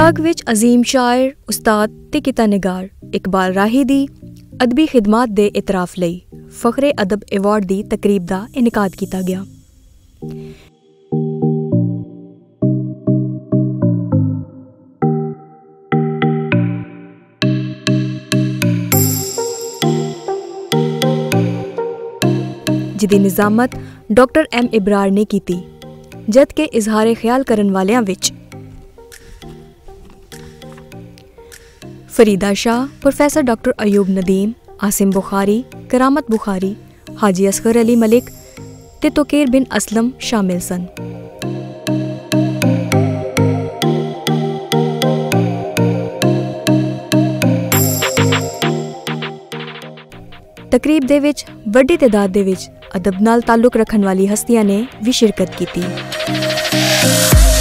पिलाक विच अजीम शायर, उस्ताद ते किता निगार इकबाल राही दी अदबी खिदमात दे इतराफ लई फखरे-अदब अवार्ड दी तकरीब दा इनकाद किया गया। जिदी निजामत डॉक्टर एम इब्रार ने की, जबकि इजहार ख्याल करन वालियां विच फरीदा शाह, प्रोफेसर डॉक्टर अयूब नदीम, आसिम बुखारी, करामत बुखारी, हाजी असगर अली मलिक ते तोकेर बिन असलम शामिल सन। तकरीब दे विच वड्डी तादाद दे विच अदब नाल ताल्लुक रखन वाली हस्तियां ने भी शिरकत की।